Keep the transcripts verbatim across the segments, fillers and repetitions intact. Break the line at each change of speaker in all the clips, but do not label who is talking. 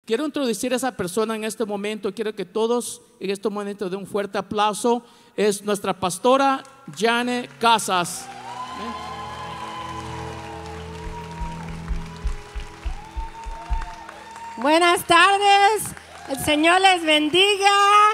quiero introducir a esa persona en este momento. Quiero que todos en este momento den un fuerte aplauso. Es nuestra pastora Jane Casas.
Buenas tardes, el Señor les bendiga.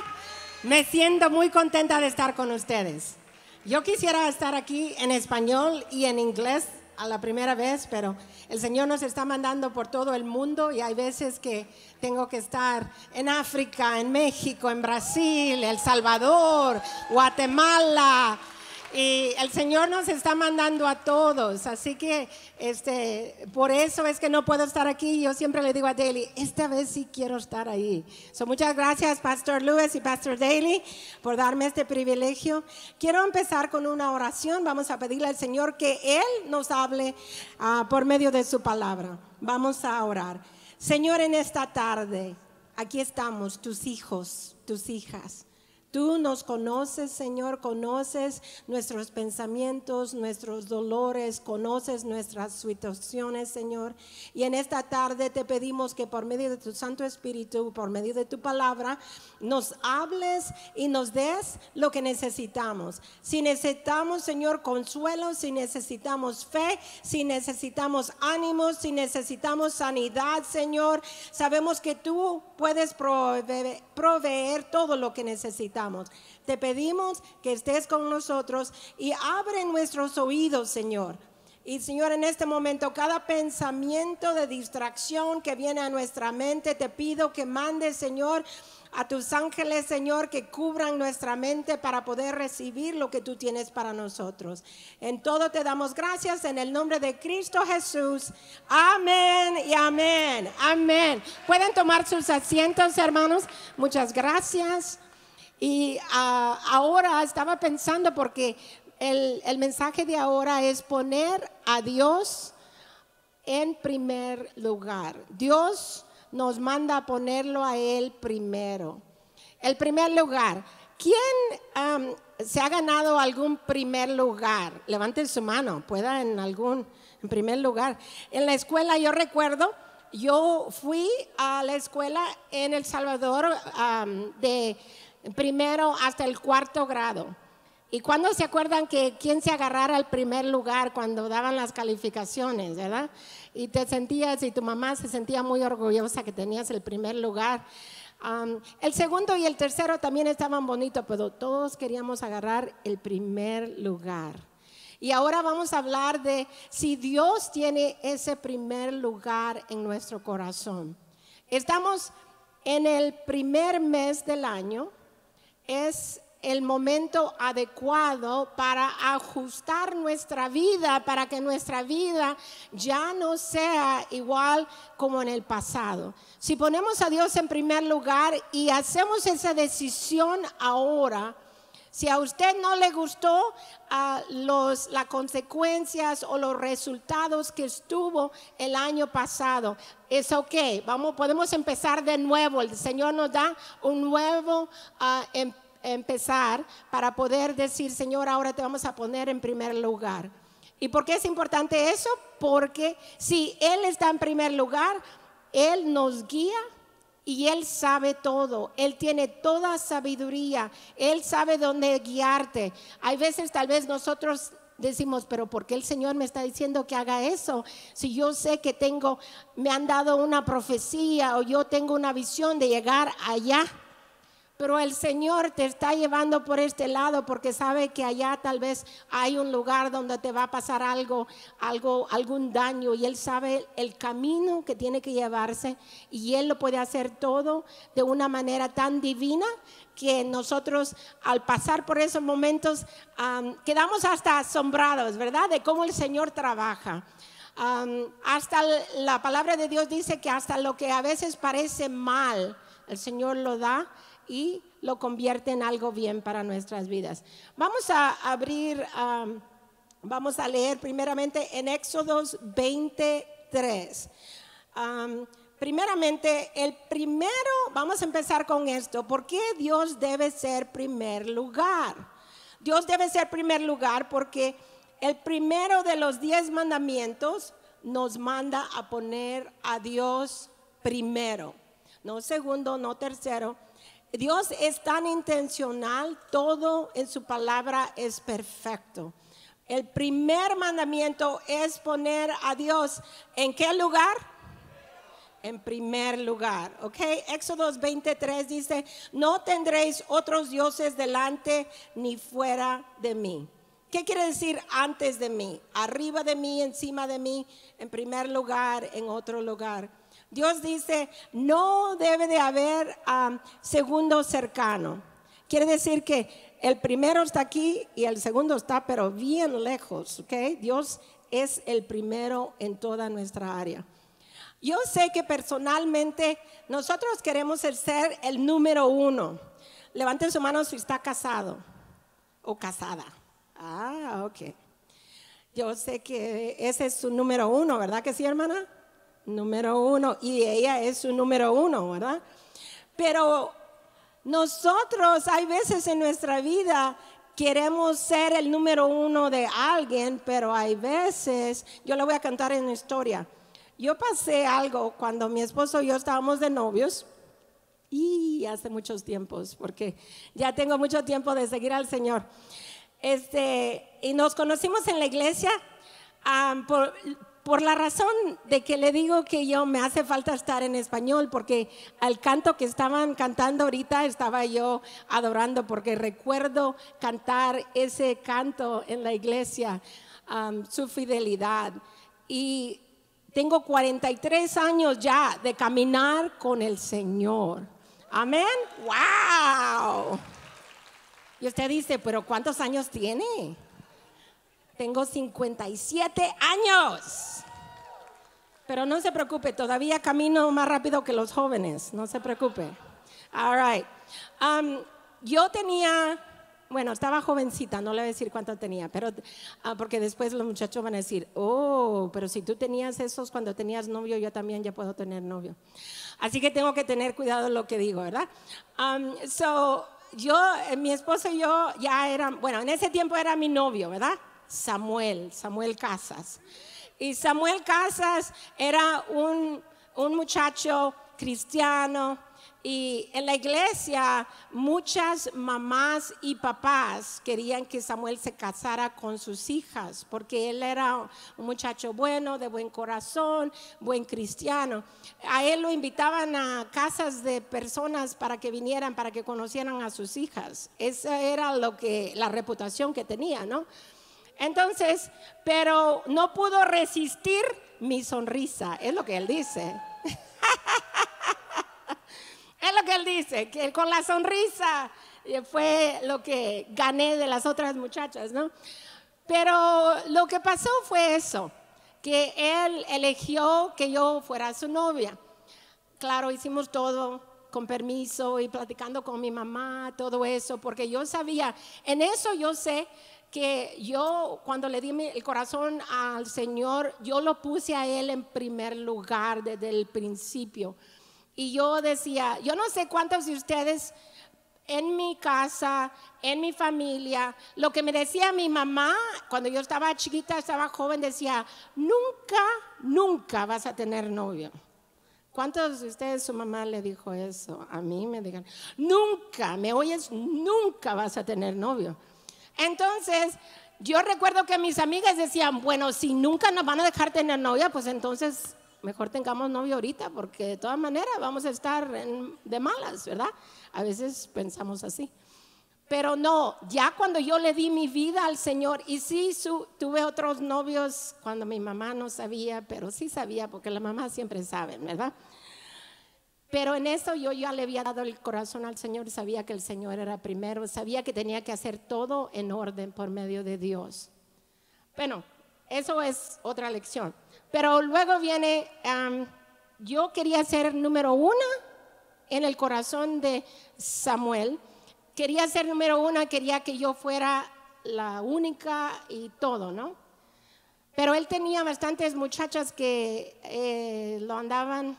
Me siento muy contenta de estar con ustedes. Yo quisiera estar aquí en español y en inglés a la primera vez, pero el Señor nos está mandando por todo el mundo y hay veces que tengo que estar en África, en México, en Brasil, El Salvador, Guatemala. Y el Señor nos está mandando a todos, así que este, por eso es que no puedo estar aquí. Yo siempre le digo a Daly, esta vez sí quiero estar ahí. So, muchas gracias, Pastor Lewis y Pastor Daly, por darme este privilegio. Quiero empezar con una oración. Vamos a pedirle al Señor que Él nos hable uh, por medio de su palabra. Vamos a orar. Señor, en esta tarde, aquí estamos, tus hijos, tus hijas. Tú nos conoces, Señor, conoces nuestros pensamientos, nuestros dolores, conoces nuestras situaciones, Señor. Y en esta tarde te pedimos que por medio de tu Santo Espíritu, por medio de tu palabra, nos hables y nos des lo que necesitamos. Si necesitamos, Señor, consuelo, si necesitamos fe, si necesitamos ánimo, si necesitamos sanidad, Señor, sabemos que tú puedes proveer, proveer todo lo que necesitamos. Te pedimos que estés con nosotros y abre nuestros oídos, Señor. Y Señor, en este momento, cada pensamiento de distracción que viene a nuestra mente, te pido que mandes, Señor, a tus ángeles, Señor, que cubran nuestra mente para poder recibir lo que tú tienes para nosotros. En todo te damos gracias en el nombre de Cristo Jesús. Amén y amén. Amén. Pueden tomar sus asientos, hermanos. Muchas gracias. Y uh, ahora estaba pensando porque el, el mensaje de ahora es poner a Dios en primer lugar. Dios nos manda a ponerlo a Él primero. El primer lugar. ¿Quién um, se ha ganado algún primer lugar? Levanten su mano, pueda en algún en primer lugar. En la escuela yo recuerdo, yo fui a la escuela en El Salvador um, de primero hasta el cuarto grado. ¿Y cuándo se acuerdan que quién se agarrara al primer lugar cuando daban las calificaciones, verdad? Y te sentías, y tu mamá se sentía muy orgullosa que tenías el primer lugar. Um, el segundo y el tercero también estaban bonitos, pero todos queríamos agarrar el primer lugar. Y ahora vamos a hablar de si Dios tiene ese primer lugar en nuestro corazón. Estamos en el primer mes del año. Es el momento adecuado para ajustar nuestra vida, para que nuestra vida ya no sea igual como en el pasado. Si ponemos a Dios en primer lugar y hacemos esa decisión ahora, si a usted no le gustó uh, los, las consecuencias o los resultados que estuvo el año pasado, es ok, vamos, podemos empezar de nuevo. El Señor nos da un nuevo uh, em, empezar para poder decir, Señor, ahora te vamos a poner en primer lugar. ¿Y por qué es importante eso? Porque si Él está en primer lugar, Él nos guía. Y Él sabe todo, Él tiene toda sabiduría, Él sabe dónde guiarte. Hay veces tal vez nosotros decimos, pero ¿por qué el Señor me está diciendo que haga eso? Si yo sé que tengo, me han dado una profecía o yo tengo una visión de llegar allá. Pero el Señor te está llevando por este lado porque sabe que allá tal vez hay un lugar donde te va a pasar algo, algo, algún daño, y Él sabe el camino que tiene que llevarse, y Él lo puede hacer todo de una manera tan divina que nosotros al pasar por esos momentos um, quedamos hasta asombrados, ¿verdad? De cómo el Señor trabaja. Um, hasta la palabra de Dios dice que hasta lo que a veces parece mal, el Señor lo da y lo convierte en algo bien para nuestras vidas. Vamos a abrir, um, vamos a leer primeramente en Éxodos veintitrés. Um, primeramente, el primero, vamos a empezar con esto. ¿Por qué Dios debe ser primer lugar? Dios debe ser primer lugar porque el primero de los diez mandamientos nos manda a poner a Dios primero. no segundo, no tercero. Dios es tan intencional, todo en su palabra es perfecto. El primer mandamiento es poner a Dios ¿en qué lugar? En primer lugar, ¿ok? Éxodo veintitrés dice, no tendréis otros dioses delante ni fuera de mí. ¿Qué quiere decir antes de mí? Arriba de mí, encima de mí, en primer lugar, en otro lugar. Dios dice, no debe de haber um, segundo cercano. Quiere decir que el primero está aquí y el segundo está pero bien lejos, ¿ok? Dios es el primero en toda nuestra área. Yo sé que personalmente nosotros queremos ser el número uno. Levanten su mano si está casado o casada. Ah, ok. Yo sé que ese es su número uno, ¿verdad que sí, hermana? Número uno, y ella es su número uno, ¿verdad? Pero nosotros hay veces en nuestra vida queremos ser el número uno de alguien, pero hay veces, yo le voy a contar una historia. Yo pasé algo cuando mi esposo y yo estábamos de novios, y hace muchos tiempos, porque ya tengo mucho tiempo de seguir al Señor. Este, y nos conocimos en la iglesia um, por... Por la razón de que le digo que yo me hace falta estar en español, porque al canto que estaban cantando ahorita estaba yo adorando, porque recuerdo cantar ese canto en la iglesia, um, su fidelidad. Y tengo cuarenta y tres años ya de caminar con el Señor. Amén. ¡Wow! Y usted dice, ¿pero cuántos años tiene? Tengo cincuenta y siete años. Pero no se preocupe, todavía camino más rápido que los jóvenes, no se preocupe. All right. Um, yo tenía, bueno, estaba jovencita, no le voy a decir cuánto tenía, pero uh, porque después los muchachos van a decir, oh, pero si tú tenías esos cuando tenías novio, yo también ya puedo tener novio. Así que tengo que tener cuidado en lo que digo, ¿verdad? Um, so, yo, mi esposo y yo ya eran, bueno, en ese tiempo era mi novio, ¿verdad? Samuel, Samuel Casas. Y Samuel Casas era un, un muchacho cristiano, y en la iglesia muchas mamás y papás querían que Samuel se casara con sus hijas, porque él era un muchacho bueno, de buen corazón, buen cristiano. A él lo invitaban a casas de personas para que vinieran, para que conocieran a sus hijas. Esa era lo que, la reputación que tenía, ¿no? Entonces, pero no pudo resistir mi sonrisa, es lo que él dice. Es lo que él dice, que con la sonrisa fue lo que gané de las otras muchachas, ¿no? Pero lo que pasó fue eso, que él eligió que yo fuera su novia. Claro, hicimos todo con permiso y platicando con mi mamá, todo eso, porque yo sabía, en eso yo sé que yo cuando le di el corazón al Señor, yo lo puse a Él en primer lugar desde el principio. Y yo decía, yo no sé cuántos de ustedes en mi casa, en mi familia, lo que me decía mi mamá cuando yo estaba chiquita, estaba joven, decía, nunca, nunca vas a tener novio. ¿Cuántos de ustedes su mamá le dijo eso? A mí me digan, nunca, ¿me oyes? Nunca vas a tener novio. Entonces, yo recuerdo que mis amigas decían, bueno, si nunca nos van a dejar tener novia, pues entonces mejor tengamos novio ahorita, porque de todas maneras vamos a estar en, de malas, ¿verdad? A veces pensamos así. Pero no, ya cuando yo le di mi vida al Señor, y sí su, tuve otros novios cuando mi mamá no sabía, pero sí sabía, porque la mamá siempre sabe, ¿verdad? Pero en eso yo ya le había dado el corazón al Señor, sabía que el Señor era primero, sabía que tenía que hacer todo en orden por medio de Dios. Bueno, eso es otra lección. Pero luego viene, um, yo quería ser número uno en el corazón de Samuel. Quería ser número uno, quería que yo fuera la única y todo, ¿no? Pero él tenía bastantes muchachas que eh, lo andaban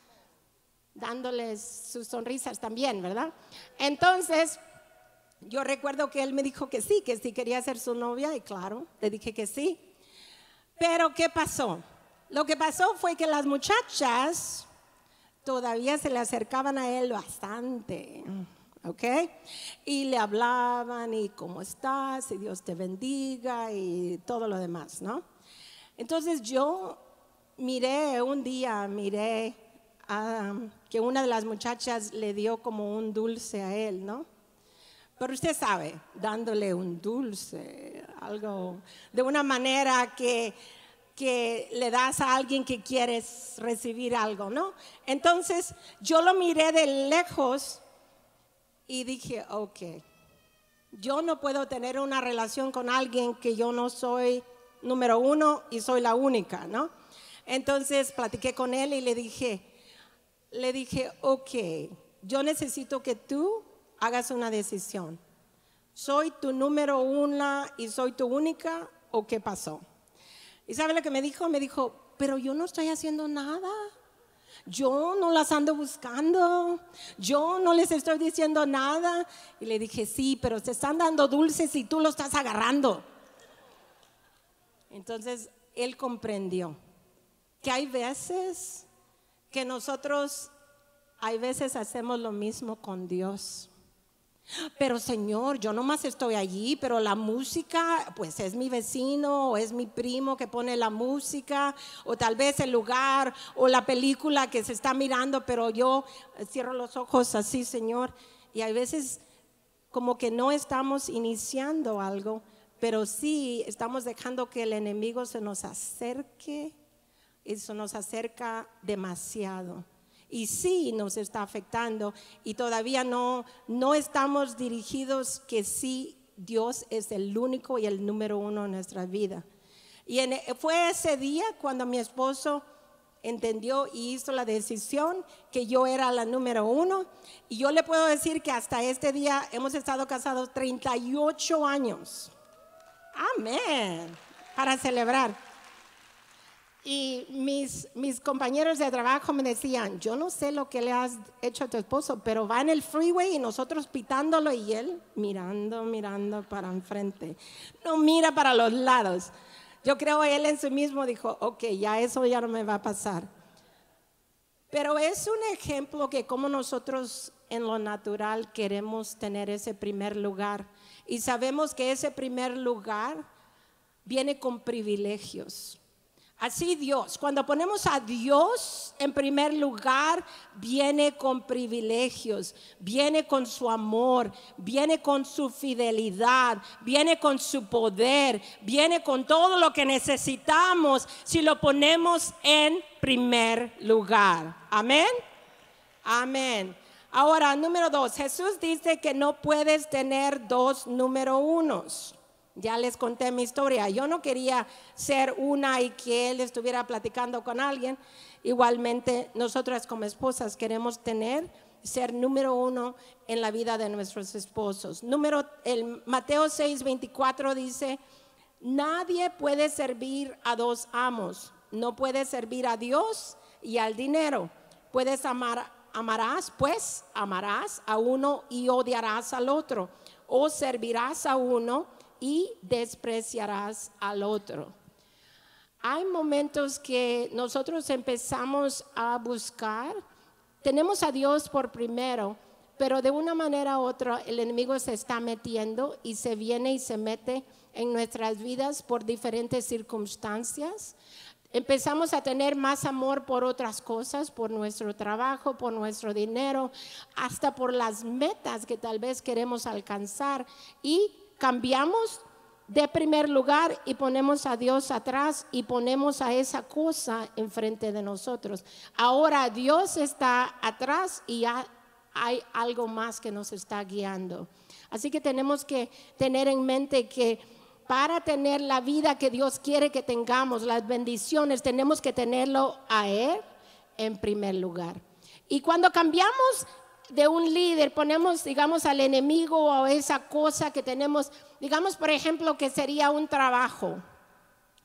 dándoles sus sonrisas también, ¿verdad? Entonces, yo recuerdo que él me dijo que sí, que sí quería ser su novia, y claro, le dije que sí. Pero ¿qué pasó? Lo que pasó fue que las muchachas todavía se le acercaban a él bastante, ¿ok? Y le hablaban y cómo estás, y Dios te bendiga y todo lo demás, ¿no? Entonces yo miré, un día miré um, que una de las muchachas le dio como un dulce a él, ¿no? Pero usted sabe, dándole un dulce, algo de una manera que, que le das a alguien que quieres recibir algo, ¿no? Entonces yo lo miré de lejos y dije, ok, yo no puedo tener una relación con alguien que yo no soy número uno y soy la única, ¿no? Entonces platiqué con él y le dije, le dije, ok, yo necesito que tú hagas una decisión. ¿Soy tu número una y soy tu única o qué pasó? ¿Y sabe lo que me dijo? Me dijo, pero yo no estoy haciendo nada. Yo no las ando buscando. Yo no les estoy diciendo nada. Y le dije, sí, pero te están dando dulces y tú lo estás agarrando. Entonces él comprendió que hay veces que nosotros, hay veces hacemos lo mismo con Dios. Pero Señor, yo nomás estoy allí, pero la música, pues es mi vecino o es mi primo que pone la música, o tal vez el lugar o la película que se está mirando, pero yo cierro los ojos así, Señor, y hay veces como que no estamos iniciando algo, pero sí estamos dejando que el enemigo se nos acerque y se nos acerca demasiado. Y sí nos está afectando y todavía no, no estamos dirigidos que sí Dios es el único y el número uno en nuestra vida. Y en, fue ese día cuando mi esposo entendió y hizo la decisión que yo era la número uno. Y yo le puedo decir que hasta este día hemos estado casados treinta y ocho años. Amén. Para celebrar. Y mis, mis compañeros de trabajo me decían, yo no sé lo que le has hecho a tu esposo, pero va en el freeway y nosotros pitándolo y él mirando, mirando para enfrente. No mira para los lados. Yo creo él en sí mismo dijo, ok, ya eso ya no me va a pasar. Pero es un ejemplo que como nosotros en lo natural queremos tener ese primer lugar. Y sabemos que ese primer lugar viene con privilegios. Así Dios, cuando ponemos a Dios en primer lugar, viene con privilegios, viene con su amor, viene con su fidelidad, viene con su poder, viene con todo lo que necesitamos si lo ponemos en primer lugar. Amén. Amén. Ahora, número dos, Jesús dice que no puedes tener dos número unos. Ya les conté mi historia. Yo no quería ser una y que él estuviera platicando con alguien. Igualmente, nosotras como esposas queremos tener, ser número uno en la vida de nuestros esposos. Número, el Mateo seis veinticuatro dice, nadie puede servir a dos amos. No puedes servir a Dios y al dinero. Puedes amar, amarás, pues amarás a uno y odiarás al otro. O servirás a uno y despreciarás al otro. Hay momentos que nosotros empezamos a buscar, tenemos a Dios por primero, pero de una manera u otra el enemigo se está metiendo y se viene y se mete en nuestras vidas por diferentes circunstancias. Empezamos a tener más amor por otras cosas, por nuestro trabajo, por nuestro dinero, hasta por las metas que tal vez queremos alcanzar y cambiamos de primer lugar y ponemos a Dios atrás y ponemos a esa cosa enfrente de nosotros. Ahora Dios está atrás y ya hay algo más que nos está guiando. Así que tenemos que tener en mente que para tener la vida que Dios quiere que tengamos, las bendiciones, tenemos que tenerlo a Él en primer lugar. Y cuando cambiamos de un líder, ponemos, digamos, al enemigo o esa cosa que tenemos, digamos, por ejemplo, que sería un trabajo.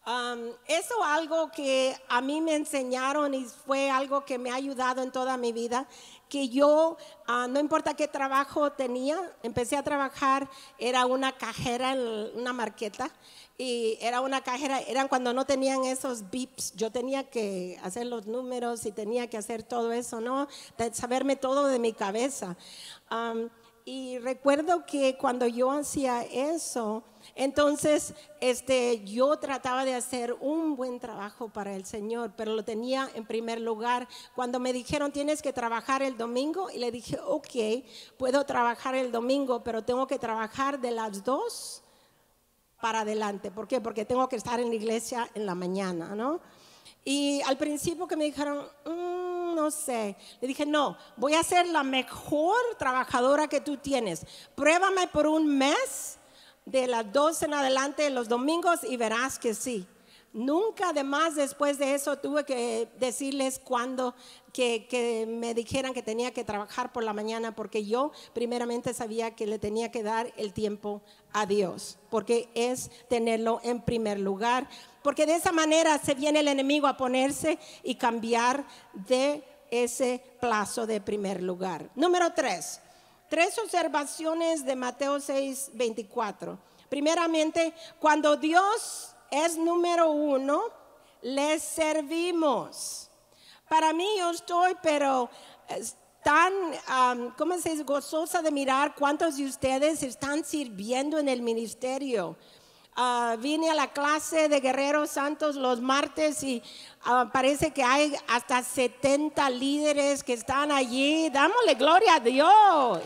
Um, eso algo que a mí me enseñaron y fue algo que me ha ayudado en toda mi vida, que yo, uh, no importa qué trabajo tenía, empecé a trabajar, era una cajera en una marqueta, y era una cajera, eran cuando no tenían esos bips, yo tenía que hacer los números y tenía que hacer todo eso, ¿no? De saberme todo de mi cabeza. Um, y recuerdo que cuando yo hacía eso, entonces este, yo trataba de hacer un buen trabajo para el Señor, pero lo tenía en primer lugar. Cuando me dijeron tienes que trabajar el domingo, y le dije ok, puedo trabajar el domingo, pero tengo que trabajar de las dos para adelante. ¿Por qué? Porque tengo que estar en la iglesia en la mañana, ¿no? Y al principio que me dijeron, mmm, no sé, le dije, no, voy a ser la mejor trabajadora que tú tienes. Pruébame por un mes, de las dos en adelante, los domingos, y verás que sí. Nunca además después de eso tuve que decirles cuándo que, que me dijeran que tenía que trabajar por la mañana, porque yo primeramente sabía que le tenía que dar el tiempo a Dios, porque es tenerlo en primer lugar, porque de esa manera se viene el enemigo a ponerse y cambiar de ese plazo de primer lugar. Número tres, tres observaciones de Mateo seis veinticuatro. Primeramente, cuando Dios es número uno, les servimos. Para mí yo estoy pero tan, um, ¿cómo se dice? Gozosa de mirar cuántos de ustedes están sirviendo en el ministerio. Uh, vine a la clase de Guerreros Santos los martes y uh, parece que hay hasta setenta líderes que están allí. Dámosle gloria a Dios.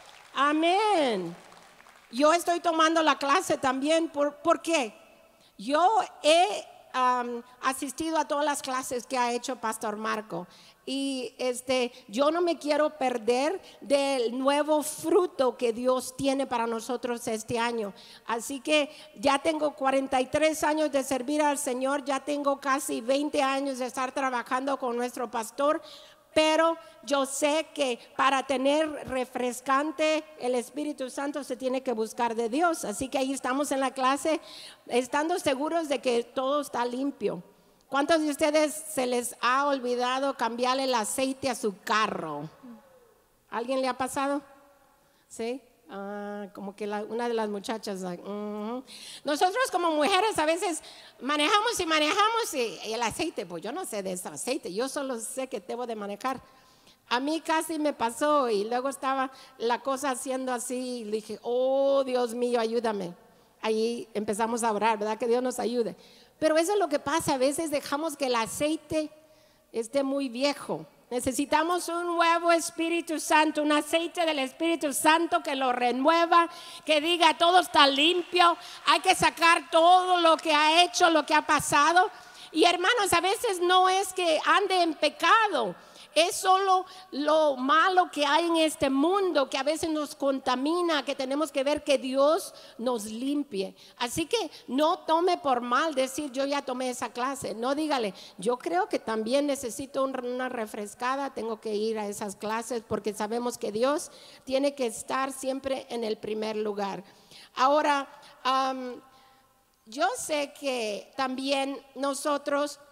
Amén. Yo estoy tomando la clase también. ¿Por, ¿por qué? Yo he um, asistido a todas las clases que ha hecho Pastor Marco, y este, yo no me quiero perder del nuevo fruto que Dios tiene para nosotros este año. Así que ya tengo cuarenta y tres años de servir al Señor, ya tengo casi veinte años de estar trabajando con nuestro pastor. Pero yo sé que para tener refrescante el Espíritu Santo se tiene que buscar de Dios. Así que ahí estamos en la clase, estando seguros de que todo está limpio. ¿Cuántos de ustedes se les ha olvidado cambiarle el aceite a su carro? ¿Alguien le ha pasado? ¿Sí? Ah, como que la, una de las muchachas. Like, uh-huh. Nosotros como mujeres a veces manejamos y manejamos y, y el aceite, pues yo no sé de ese aceite, yo solo sé que debo de manejar. A mí casi me pasó y luego estaba la cosa haciendo así y le dije, oh Dios mío, ayúdame. Ahí empezamos a orar, ¿verdad? Que Dios nos ayude. Pero eso es lo que pasa, a veces dejamos que el aceite esté muy viejo. Necesitamos un nuevo Espíritu Santo, un aceite del Espíritu Santo que lo renueva, que diga todo está limpio, hay que sacar todo lo que ha hecho, lo que ha pasado. Y hermanos, a veces no es que ande en pecado, es solo lo malo que hay en este mundo que a veces nos contamina, que tenemos que ver que Dios nos limpie. Así que no tome por mal decir yo ya tomé esa clase, no dígale yo creo que también necesito una refrescada, tengo que ir a esas clases, porque sabemos que Dios tiene que estar siempre en el primer lugar. Ahora, um, yo sé que también nosotros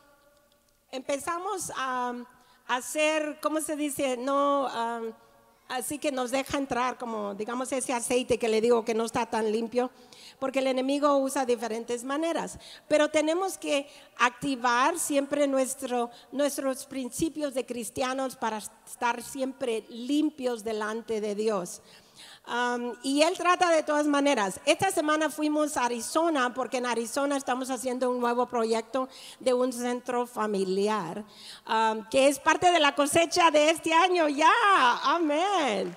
empezamos a hacer, ¿cómo se dice? No, um, así que nos deja entrar como, digamos, ese aceite que le digo que no está tan limpio, porque el enemigo usa diferentes maneras. Pero tenemos que activar siempre nuestro, nuestros principios de cristianos para estar siempre limpios delante de Dios. Um, y él trata de todas maneras. Esta semana fuimos a Arizona, porque en Arizona estamos haciendo un nuevo proyecto de un centro familiar, um, que es parte de la cosecha de este año ya. Amén.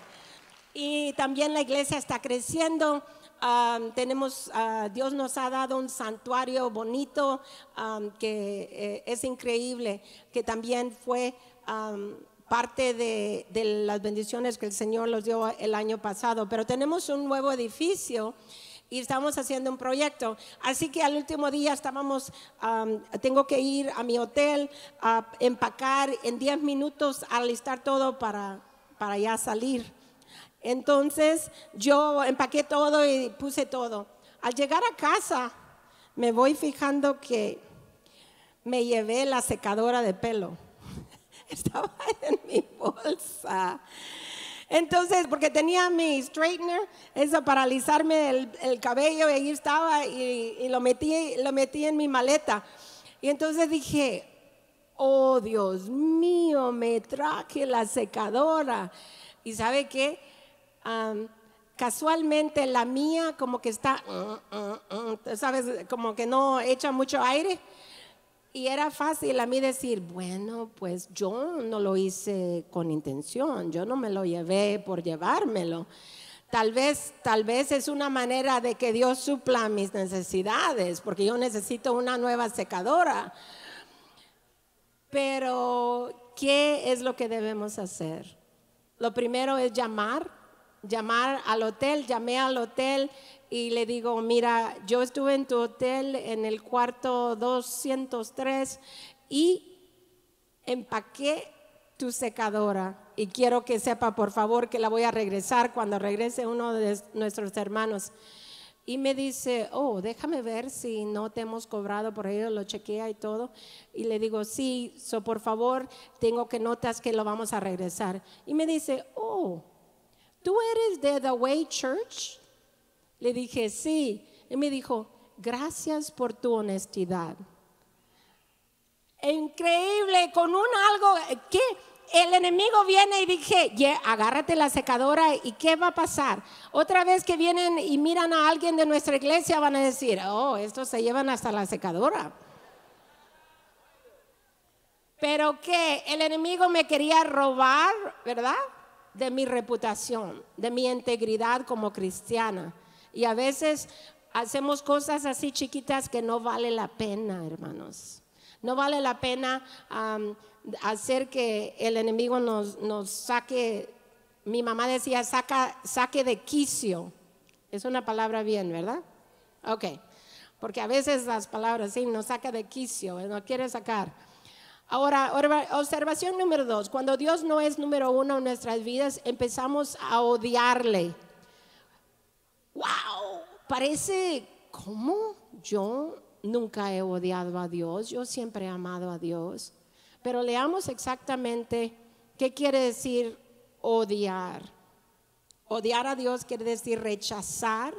Y también la iglesia está creciendo. Um, tenemos, uh, Dios nos ha dado un santuario bonito, um, que eh, es increíble, que también fue Um, parte de, de las bendiciones que el Señor nos dio el año pasado. Pero tenemos un nuevo edificio y estamos haciendo un proyecto. Así que al último día estábamos, um, tengo que ir a mi hotel a empacar en diez minutos, a alistar todo para, para ya salir. Entonces yo empaqué todo y puse todo. Al llegar a casa, me voy fijando que me llevé la secadora de pelo. Estaba en mi bolsa. Entonces, porque tenía mi straightener, eso para alisarme el, el cabello, y ahí estaba, y, y lo, metí, lo metí en mi maleta. Y entonces dije, oh Dios mío, me traje la secadora. ¿Y sabe qué? Um, casualmente la mía como que está, uh, uh, uh, ¿sabes? Como que no echa mucho aire. Y era fácil a mí decir, bueno, pues yo no lo hice con intención, yo no me lo llevé por llevármelo. Tal vez, tal vez es una manera de que Dios supla mis necesidades, porque yo necesito una nueva secadora. Pero, ¿qué es lo que debemos hacer? Lo primero es llamar, llamar al hotel. Llamé al hotel y le digo, mira, yo estuve en tu hotel en el cuarto doscientos tres y empaqué tu secadora y quiero que sepa por favor que la voy a regresar cuando regrese uno de nuestros hermanos. Y me dice, oh, déjame ver si no te hemos cobrado por ello, lo chequea y todo. Y le digo, sí, so por favor, tengo que notas que lo vamos a regresar. Y me dice, oh, ¿tú eres de The Way Church? Le dije, sí. Y me dijo, gracias por tu honestidad. Increíble, con un algo que el enemigo viene y dije, yeah, agárrate la secadora y ¿qué va a pasar? Otra vez que vienen y miran a alguien de nuestra iglesia van a decir, oh, estos se llevan hasta la secadora. Pero que el enemigo me quería robar, ¿verdad? De mi reputación, de mi integridad como cristiana. Y a veces hacemos cosas así chiquitas que no vale la pena, hermanos. No vale la pena um, hacer que el enemigo nos, nos saque. Mi mamá decía, saca, saque de quicio. Es una palabra bien, ¿verdad? Ok, porque a veces las palabras sí nos saca de quicio, no quiere sacar. Ahora, observación número dos. Cuando Dios no es número uno en nuestras vidas, empezamos a odiarle. Wow, parece, ¿cómo? Yo nunca he odiado a Dios, yo siempre he amado a Dios. Pero leamos exactamente qué quiere decir odiar. Odiar a Dios quiere decir rechazar,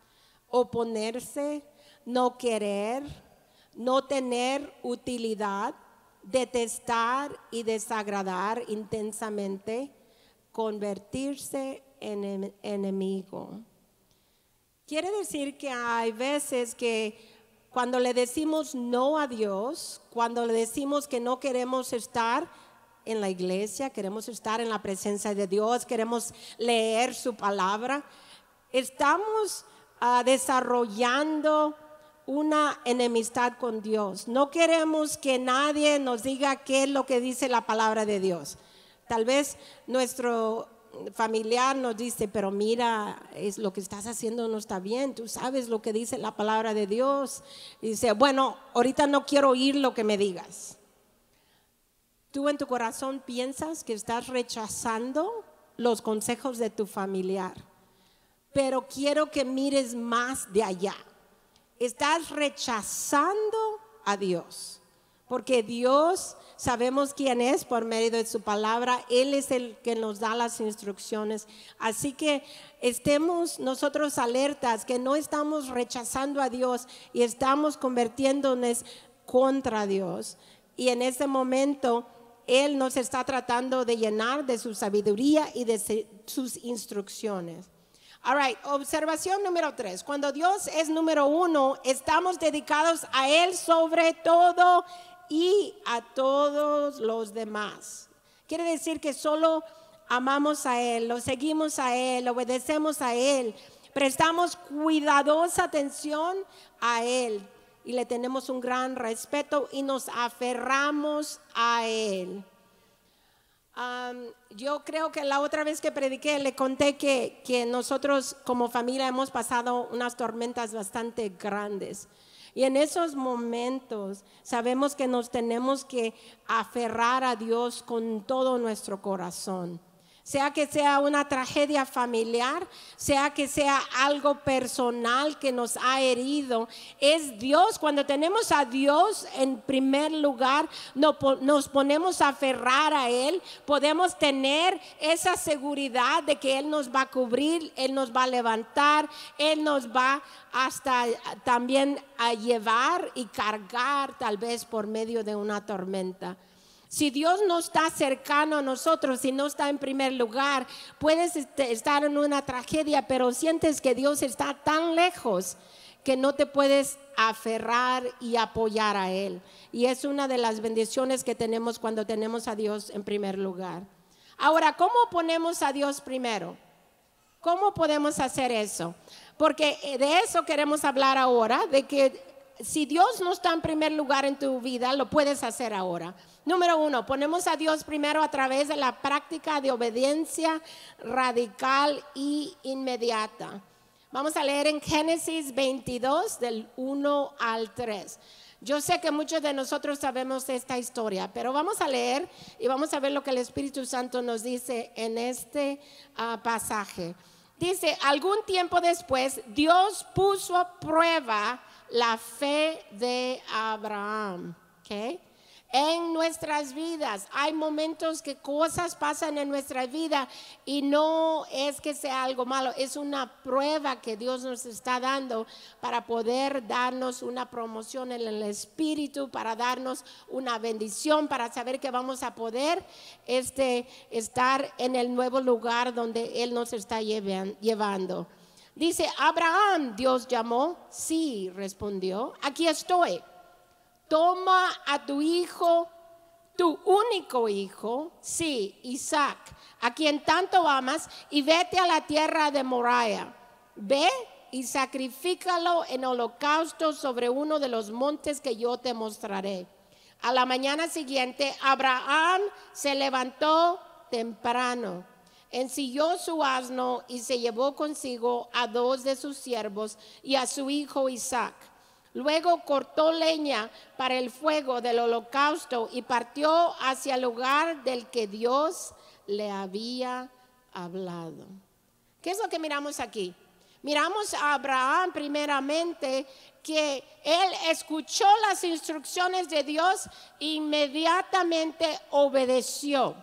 oponerse, no querer, no tener utilidad, detestar y desagradar intensamente, convertirse en enemigo. Quiere decir que hay veces que cuando le decimos no a Dios, cuando le decimos que no queremos estar en la iglesia, queremos estar en la presencia de Dios, queremos leer su palabra, estamos uh, desarrollando una enemistad con Dios. No queremos que nadie nos diga qué es lo que dice la palabra de Dios. Tal vez nuestro familiar nos dice, pero mira, es lo que estás haciendo no está bien, tú sabes lo que dice la palabra de Dios. Y dice, bueno, ahorita no quiero oír lo que me digas. Tú en tu corazón piensas que estás rechazando los consejos de tu familiar, pero quiero que mires más de allá. Estás rechazando a Dios, porque Dios sabemos quién es por medio de su palabra. Él es el que nos da las instrucciones. Así que estemos nosotros alertas que no estamos rechazando a Dios y estamos convirtiéndonos contra Dios. Y en ese momento Él nos está tratando de llenar de su sabiduría y de sus instrucciones. All right, observación número tres. Cuando Dios es número uno, estamos dedicados a Él sobre todo y a todos los demás. Quiere decir que solo amamos a Él, lo seguimos a Él, obedecemos a Él, prestamos cuidadosa atención a Él y le tenemos un gran respeto y nos aferramos a Él. Um, yo creo que la otra vez que prediqué le conté que, que nosotros como familia hemos pasado unas tormentas bastante grandes. Y en esos momentos sabemos que nos tenemos que aferrar a Dios con todo nuestro corazón. sea que sea una tragedia familiar, sea que sea algo personal que nos ha herido, es Dios. Cuando tenemos a Dios en primer lugar, nos ponemos a aferrar a Él, podemos tener esa seguridad de que Él nos va a cubrir, Él nos va a levantar, Él nos va hasta también a llevar y cargar tal vez por medio de una tormenta. Si Dios no está cercano a nosotros, si no está en primer lugar, puedes estar en una tragedia, pero sientes que Dios está tan lejos que no te puedes aferrar y apoyar a Él. Y es una de las bendiciones que tenemos cuando tenemos a Dios en primer lugar. Ahora, ¿cómo ponemos a Dios primero? ¿Cómo podemos hacer eso? Porque de eso queremos hablar ahora, de que si Dios no está en primer lugar en tu vida, lo puedes hacer ahora. Número uno, ponemos a Dios primero a través de la práctica de obediencia radical y inmediata. Vamos a leer en Génesis veintidós del uno al tres. Yo sé que muchos de nosotros sabemos esta historia, pero vamos a leer y vamos a ver lo que el Espíritu Santo nos dice en este uh, pasaje. Dice, algún tiempo después, Dios puso a prueba la fe de Abraham. ¿Okay? En nuestras vidas hay momentos que cosas pasan en nuestra vida y no es que sea algo malo, es una prueba que Dios nos está dando para poder darnos una promoción en el espíritu, para darnos una bendición, para saber que vamos a poder este, estar en el nuevo lugar donde Él nos está llevan, llevando. Dice, Abraham, Dios llamó, sí, respondió, aquí estoy. Toma a tu hijo, tu único hijo, sí, Isaac, a quien tanto amas, y vete a la tierra de Moriah. Ve y sacrifícalo en holocausto sobre uno de los montes que yo te mostraré. A la mañana siguiente, Abraham se levantó temprano, ensilló su asno y se llevó consigo a dos de sus siervos y a su hijo Isaac. Luego cortó leña para el fuego del holocausto y partió hacia el lugar del que Dios le había hablado. ¿Qué es lo que miramos aquí? Miramos a Abraham primeramente, que él escuchó las instrucciones de Dios e inmediatamente obedeció.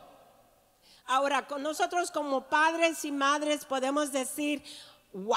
Ahora, con nosotros como padres y madres podemos decir, wow,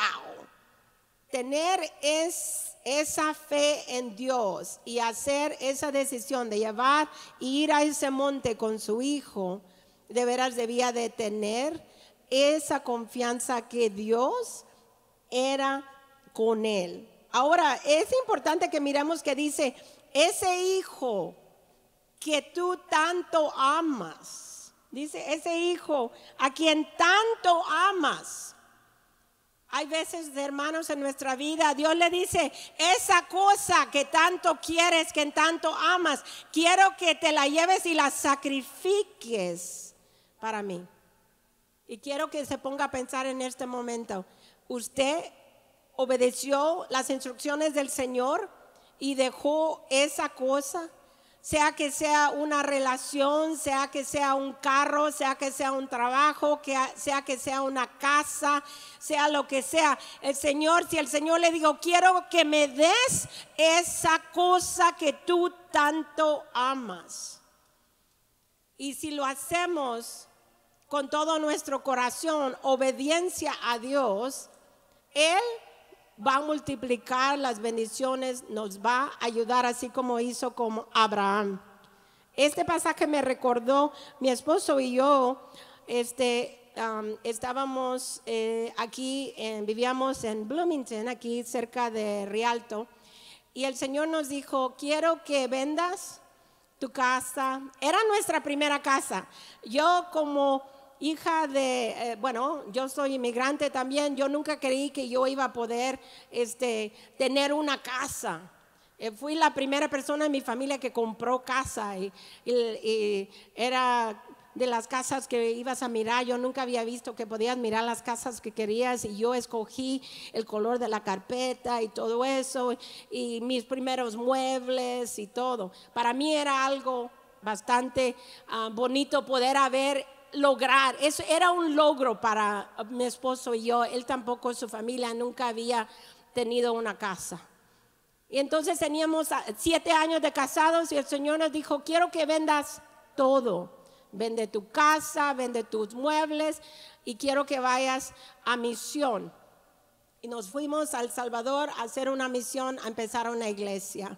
tener es esa fe en Dios y hacer esa decisión de llevar y ir a ese monte con su hijo, de veras debía de tener esa confianza que Dios era con él. Ahora, es importante que miremos que dice, ese hijo que tú tanto amas, dice, ese hijo a quien tanto amas. Hay veces, hermanos, en nuestra vida, Dios le dice, esa cosa que tanto quieres, que tanto amas, quiero que te la lleves y la sacrifiques para mí. Y quiero que se ponga a pensar en este momento, ¿usted obedeció las instrucciones del Señor y dejó esa cosa? Sea que sea una relación, sea que sea un carro, sea que sea un trabajo, que sea que sea una casa, sea lo que sea. El Señor, si el Señor le dijo, quiero que me des esa cosa que tú tanto amas. Y si lo hacemos con todo nuestro corazón, obediencia a Dios, Él va a multiplicar las bendiciones, nos va a ayudar así como hizo con Abraham. Este pasaje me recordó, mi esposo y yo este, um, estábamos eh, aquí, eh, vivíamos en Bloomington, aquí cerca de Rialto, y el Señor nos dijo, quiero que vendas tu casa. Era nuestra primera casa. Yo como hija de, eh, bueno, yo soy inmigrante también, yo nunca creí que yo iba a poder este, tener una casa. Eh, fui la primera persona en mi familia que compró casa y, y, y era de las casas que ibas a mirar. Yo nunca había visto que podías mirar las casas que querías y yo escogí el color de la carpeta y todo eso y mis primeros muebles y todo. Para mí era algo bastante uh, bonito poder haber lograr, eso era un logro para mi esposo y yo. Él tampoco, su familia nunca había tenido una casa. Y entonces teníamos siete años de casados y el Señor nos dijo, quiero que vendas todo. Vende tu casa, vende tus muebles y quiero que vayas a misión. Y nos fuimos a El Salvador a hacer una misión, a empezar una iglesia.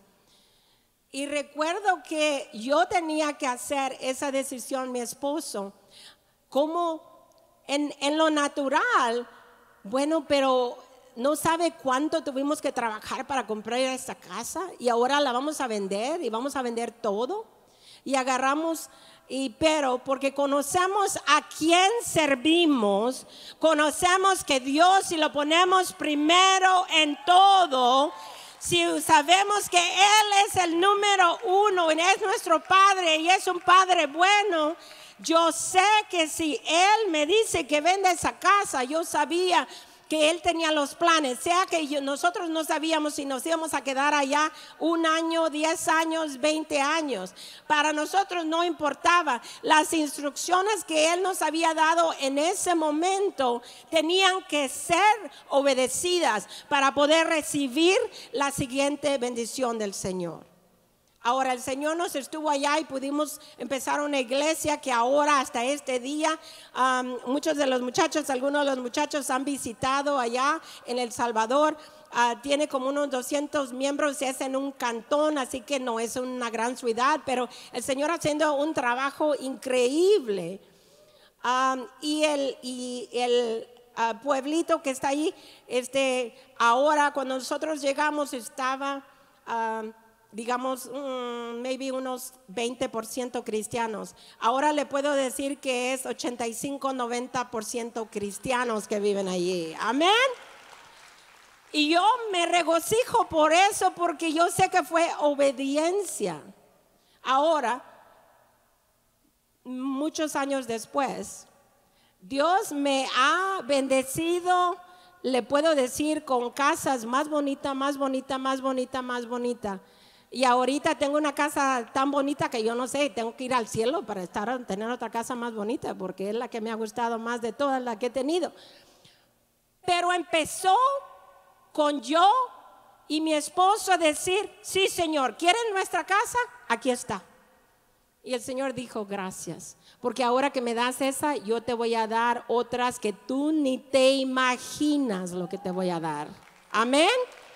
Y recuerdo que yo tenía que hacer esa decisión, mi esposo, como en, en lo natural, bueno, pero no sabe cuánto tuvimos que trabajar para comprar esta casa y ahora la vamos a vender y vamos a vender todo. Y agarramos, y, pero porque conocemos a quién servimos, conocemos que Dios, si lo ponemos primero en todo, si sabemos que Él es el número uno y es nuestro Padre y es un Padre bueno, yo sé que si Él me dice que venda esa casa, yo sabía que Él tenía los planes, sea que yo, nosotros no sabíamos si nos íbamos a quedar allá un año, diez años, veinte años. Para nosotros no importaba. Las instrucciones que Él nos había dado en ese momento tenían que ser obedecidas para poder recibir la siguiente bendición del Señor. Ahora el Señor nos estuvo allá y pudimos empezar una iglesia que ahora hasta este día um, muchos de los muchachos, algunos de los muchachos han visitado allá en El Salvador. Uh, tiene como unos doscientos miembros, es en un cantón, así que no es una gran ciudad, pero el Señor haciendo un trabajo increíble. Um, y el, y el uh, pueblito que está ahí, este, ahora cuando nosotros llegamos estaba... Uh, digamos, um, maybe unos veinte por ciento cristianos. Ahora le puedo decir que es ochenta y cinco, noventa por ciento cristianos que viven allí. Amén. Y yo me regocijo por eso, porque yo sé que fue obediencia. Ahora, muchos años después, Dios me ha bendecido, le puedo decir, con casas más bonitas, más bonita, más bonita, más bonita. Y ahorita tengo una casa tan bonita que yo no sé, tengo que ir al cielo para estar, tener otra casa más bonita, porque es la que me ha gustado más de todas las que he tenido. Pero empezó con yo y mi esposo a decir, sí, Señor, ¿quieren nuestra casa? Aquí está. Y el Señor dijo, gracias, porque ahora que me das esa, yo te voy a dar otras que tú ni te imaginas lo que te voy a dar. Amén.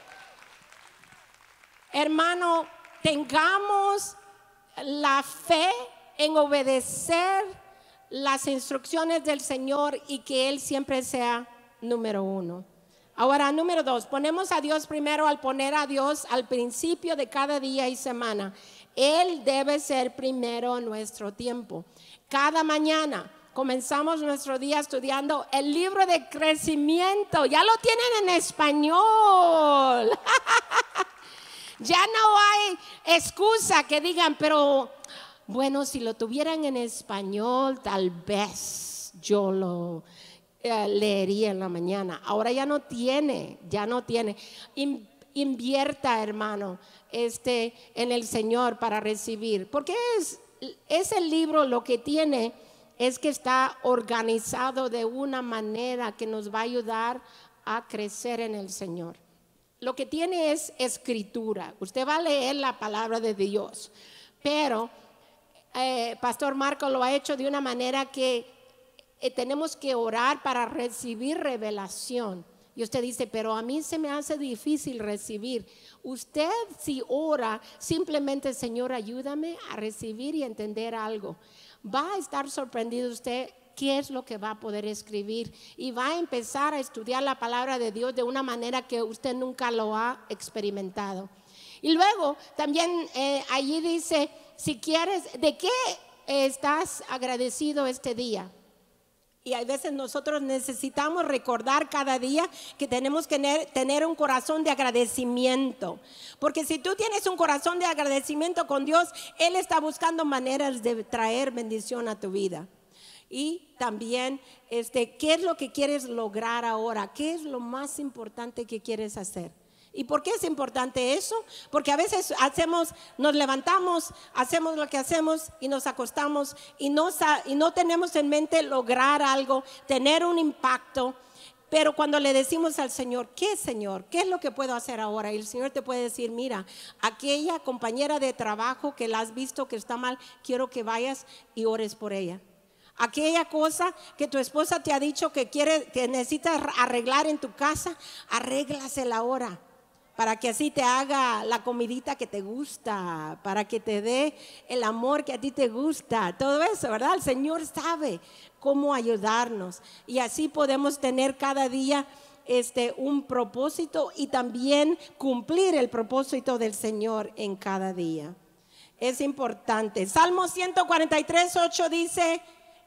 Hermano, tengamos la fe en obedecer las instrucciones del Señor y que Él siempre sea número uno. Ahora, número dos, ponemos a Dios primero. Al poner a Dios al principio de cada día y semana, Él debe ser primero en nuestro tiempo. Cada mañana comenzamos nuestro día estudiando el libro de crecimiento. Ya lo tienen en español. Ya no hay excusa que digan, pero bueno, si lo tuvieran en español, tal vez yo lo eh, leería en la mañana. Ahora ya no tiene, ya no tiene. In, invierta, hermano, este, en el Señor para recibir. Porque es, es el libro, lo que tiene es que está organizado de una manera que nos va a ayudar a crecer en el Señor. Lo que tiene es escritura. Usted va a leer la palabra de Dios, pero eh, Pastor Marco lo ha hecho de una manera que eh, tenemos que orar para recibir revelación. Y usted dice, pero a mí se me hace difícil recibir. Usted, si ora, simplemente, Señor, ayúdame a recibir y entender algo. Va a estar sorprendido usted qué es lo que va a poder escribir y va a empezar a estudiar la palabra de Dios de una manera que usted nunca lo ha experimentado. Y luego también eh, allí dice, si quieres, ¿de qué estás agradecido este día? Y a veces nosotros necesitamos recordar cada día que tenemos que tener, tener un corazón de agradecimiento. Porque si tú tienes un corazón de agradecimiento con Dios, Él está buscando maneras de traer bendición a tu vida. Y también, este, ¿qué es lo que quieres lograr ahora? ¿Qué es lo más importante que quieres hacer? ¿Y por qué es importante eso? Porque a veces hacemos, nos levantamos, hacemos lo que hacemos y nos acostamos y no, y no tenemos en mente lograr algo, tener un impacto. Pero cuando le decimos al Señor, ¿qué, Señor? ¿Qué es lo que puedo hacer ahora? Y el Señor te puede decir, mira, aquella compañera de trabajo que la has visto que está mal, quiero que vayas y ores por ella. Aquella cosa que tu esposa te ha dicho que quiere, que necesitas arreglar en tu casa, arréglasela ahora. Para que así te haga la comidita que te gusta, para que te dé el amor que a ti te gusta, todo eso, ¿verdad? El Señor sabe cómo ayudarnos y así podemos tener cada día este, un propósito y también cumplir el propósito del Señor en cada día. Es importante. Salmo ciento cuarenta y tres, ocho dice,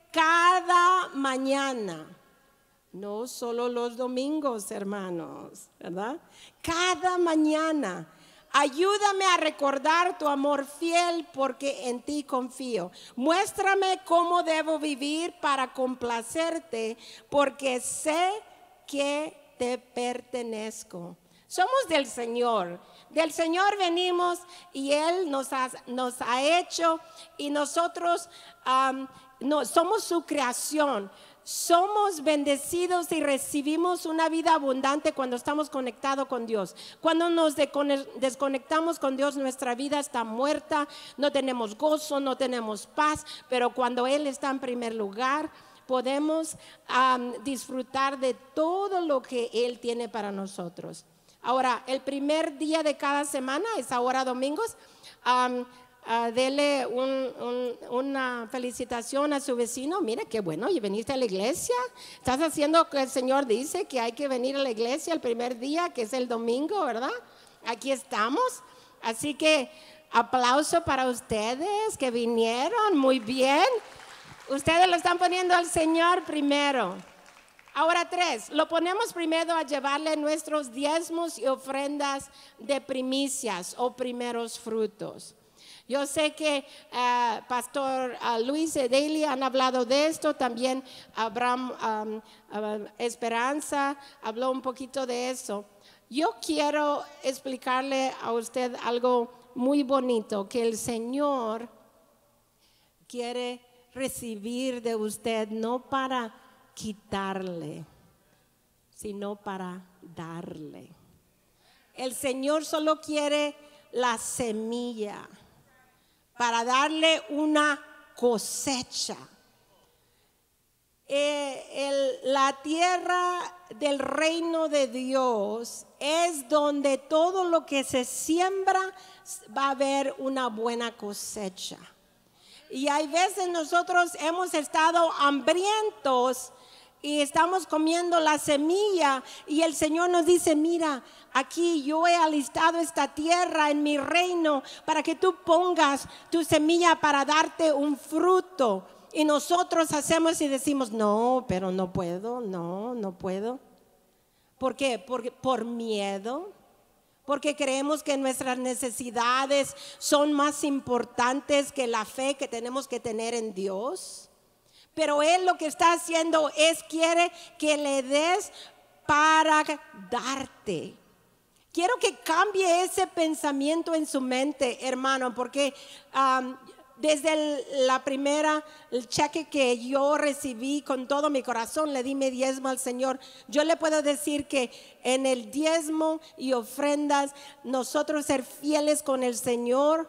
cada mañana. No solo los domingos, hermanos, ¿verdad? Cada mañana, ayúdame a recordar tu amor fiel porque en ti confío. Muéstrame cómo debo vivir para complacerte porque sé que te pertenezco. Somos del Señor. Del Señor venimos y Él nos ha, nos ha hecho y nosotros um, no, somos su creación. Somos bendecidos y recibimos una vida abundante cuando estamos conectados con Dios. Cuando nos desconectamos con Dios, nuestra vida está muerta, no tenemos gozo, no tenemos paz, pero cuando Él está en primer lugar, podemos um, disfrutar de todo lo que Él tiene para nosotros. Ahora, el primer día de cada semana es ahora domingos. Um, Uh, dele un, un, una felicitación a su vecino. Mira qué bueno, y veniste a la iglesia. Estás haciendo lo que el Señor dice, que hay que venir a la iglesia el primer día, que es el domingo, ¿verdad? Aquí estamos. Así que aplauso para ustedes que vinieron, muy bien. Ustedes lo están poniendo al Señor primero. Ahora tres, lo ponemos primero a llevarle nuestros diezmos y ofrendas de primicias o primeros frutos. Yo sé que uh, Pastor uh, Luis y Daly han hablado de esto, también Abraham um, uh, Esperanza habló un poquito de eso. Yo quiero explicarle a usted algo muy bonito, que el Señor quiere recibir de usted no para quitarle, sino para darle. El Señor solo quiere la semilla para darle una cosecha. Eh, el, la tierra del reino de Dios es donde todo lo que se siembra va a haber una buena cosecha. Y hay veces nosotros hemos estado hambrientos y estamos comiendo la semilla y el Señor nos dice, mira, aquí yo he alistado esta tierra en mi reino para que tú pongas tu semilla para darte un fruto. Y nosotros hacemos y decimos, no, pero no puedo, no, no puedo. ¿Por qué? Por, por miedo. Porque creemos que nuestras necesidades son más importantes que la fe que tenemos que tener en Dios. Pero Él lo que está haciendo es quiere que le des para darte. Quiero que cambie ese pensamiento en su mente, hermano, porque um, desde el, la primera el cheque que yo recibí con todo mi corazón, le di mi diezmo al Señor. Yo le puedo decir que en el diezmo y ofrendas, nosotros ser fieles con el Señor,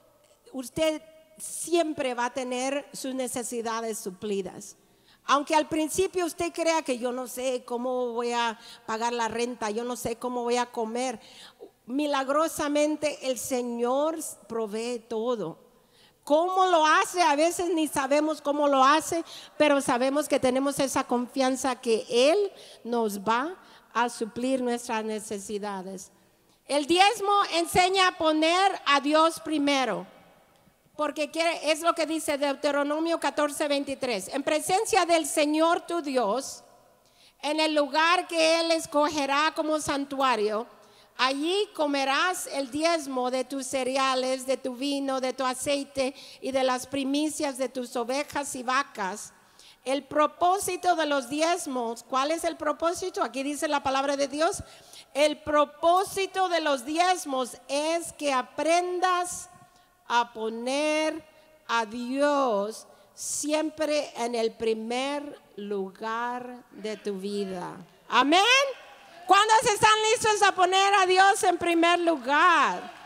usted siempre va a tener sus necesidades suplidas. Aunque al principio usted crea que yo no sé cómo voy a pagar la renta, yo no sé cómo voy a comer, milagrosamente el Señor provee todo. ¿Cómo lo hace? A veces ni sabemos cómo lo hace, pero sabemos que tenemos esa confianza que Él nos va a suplir nuestras necesidades. El diezmo enseña a poner a Dios primero. Porque quiere, es lo que dice Deuteronomio catorce, veintitrés. En presencia del Señor tu Dios, en el lugar que Él escogerá como santuario, allí comerás el diezmo de tus cereales, de tu vino, de tu aceite y de las primicias de tus ovejas y vacas, El propósito de los diezmos, ¿cuál es el propósito? Aquí dice la palabra de Dios. El propósito de los diezmos es que aprendas a poner a Dios siempre en el primer lugar de tu vida. Amén. ¿Cuántos están listos a poner a Dios en primer lugar?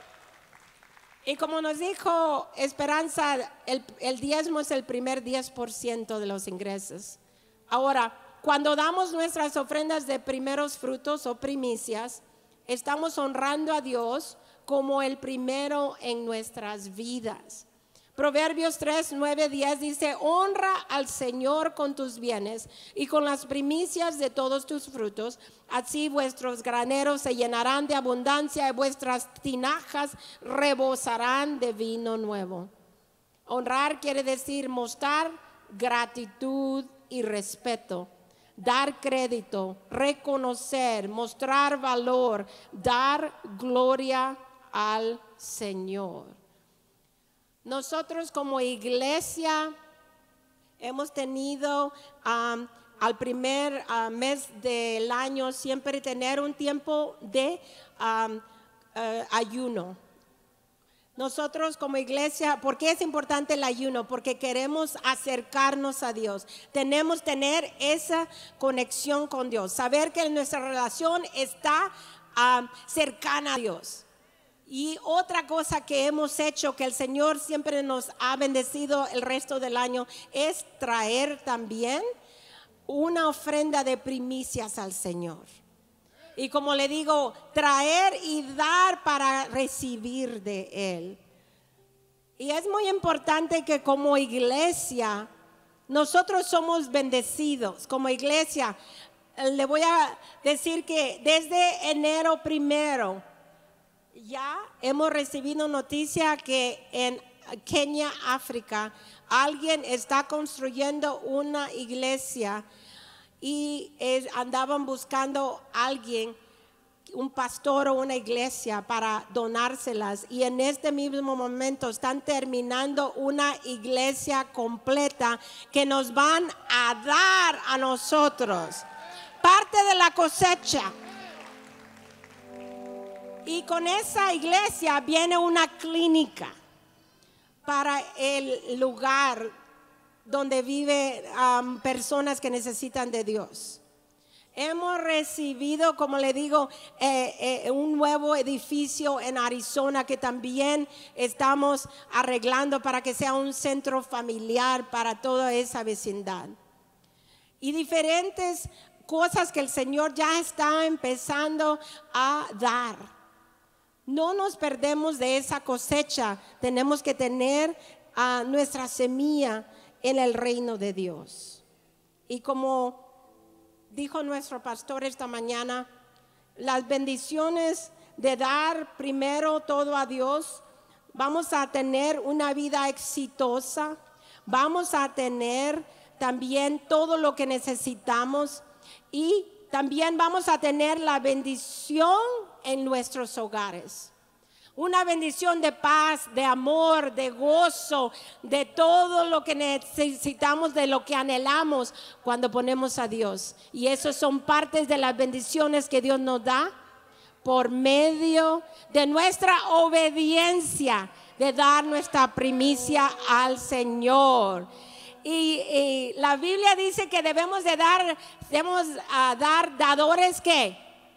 Y como nos dijo Esperanza, el, el diezmo es el primer diez por ciento de los ingresos. Ahora, cuando damos nuestras ofrendas de primeros frutos o primicias, estamos honrando a Dios como el primero en nuestras vidas. Proverbios tres, nueve, diez dice: honra al Señor con tus bienes y con las primicias de todos tus frutos. Así vuestros graneros se llenarán de abundancia y vuestras tinajas rebosarán de vino nuevo. Honrar quiere decir mostrar gratitud y respeto, dar crédito, reconocer, mostrar valor, dar gloria al Señor. Nosotros como iglesia hemos tenido um, al primer uh, mes del año siempre tener un tiempo de um, uh, ayuno. Nosotros como iglesia, ¿por qué es importante el ayuno? Porque queremos acercarnos a Dios. Tenemos que tener esa conexión con Dios, saber que nuestra relación está um, cercana a Dios. Y otra cosa que hemos hecho, que el Señor siempre nos ha bendecido el resto del año, es traer también una ofrenda de primicias al Señor. Y como le digo, traer y dar para recibir de Él. Y es muy importante que como iglesia, nosotros somos bendecidos. Como iglesia, le voy a decir que desde enero primero, ya hemos recibido noticia que en Kenia, África, alguien está construyendo una iglesia y es, andaban buscando a alguien, un pastor o una iglesia para donárselas. Y en este mismo momento están terminando una iglesia completa que nos van a dar a nosotros. Parte de la cosecha. Y con esa iglesia viene una clínica para el lugar donde viven um, personas que necesitan de Dios. Hemos recibido, como le digo, eh, eh, un nuevo edificio en Arizona que también estamos arreglando para que sea un centro familiar para toda esa vecindad. Y diferentes cosas que el Señor ya está empezando a dar. No nos perdemos de esa cosecha. Tenemos que tener uh, nuestra semilla en el reino de Dios. Y como dijo nuestro pastor esta mañana, las bendiciones de dar primero todo a Dios, vamos a tener una vida exitosa, vamos a tener también todo lo que necesitamos y también vamos a tener la bendición en nuestros hogares. Una bendición de paz, de amor, de gozo, de todo lo que necesitamos, de lo que anhelamos cuando ponemos a Dios. Y eso son partes de las bendiciones que Dios nos da por medio de nuestra obediencia, de dar nuestra primicia al Señor. Y, y la Biblia dice que debemos de dar, debemos uh, dar dadores que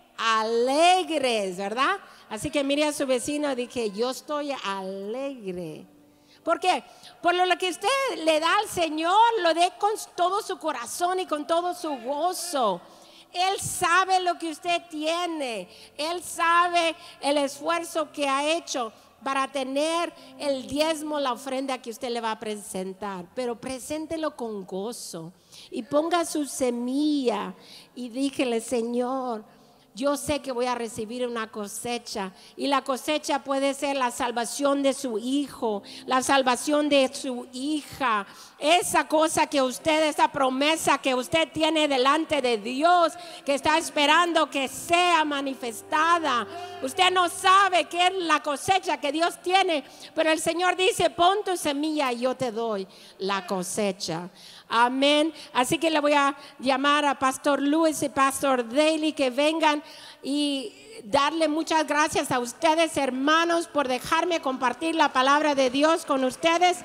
alegres, ¿verdad? Así que mire a su vecino y dije, yo estoy alegre. ¿Por qué? Por lo que usted le da al Señor, lo dé con todo su corazón y con todo su gozo. Él sabe lo que usted tiene. Él sabe el esfuerzo que ha hecho para tener el diezmo, la ofrenda que usted le va a presentar. Pero preséntelo con gozo y ponga su semilla y dígale, Señor, yo sé que voy a recibir una cosecha, y la cosecha puede ser la salvación de su hijo, la salvación de su hija, esa cosa que usted, esa promesa que usted tiene delante de Dios, que está esperando que sea manifestada. Usted no sabe qué es la cosecha que Dios tiene, pero el Señor dice, pon tu semilla y yo te doy la cosecha. Amén. Así que le voy a llamar a Pastor Luis y Pastor Daly que vengan y darle muchas gracias a ustedes, hermanos, por dejarme compartir la palabra de Dios con ustedes.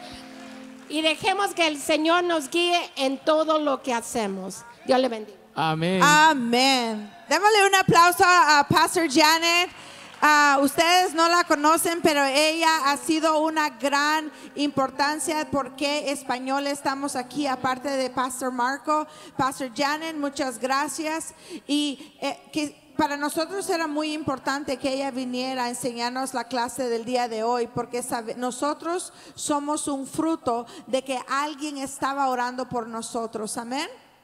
Y dejemos que el Señor nos guíe en todo lo que hacemos. Dios le bendiga.
Amén.
Amén. Démosle un aplauso a Pastor Janet. Uh, ustedes no la conocen, pero ella ha sido una gran importancia porque español estamos aquí, aparte de Pastor Marco. Pastor Janet, muchas gracias. Y eh, que para nosotros era muy importante que ella viniera a enseñarnos la clase del día de hoy, porque sabe, nosotros somos un fruto de que alguien estaba orando por nosotros. Amén.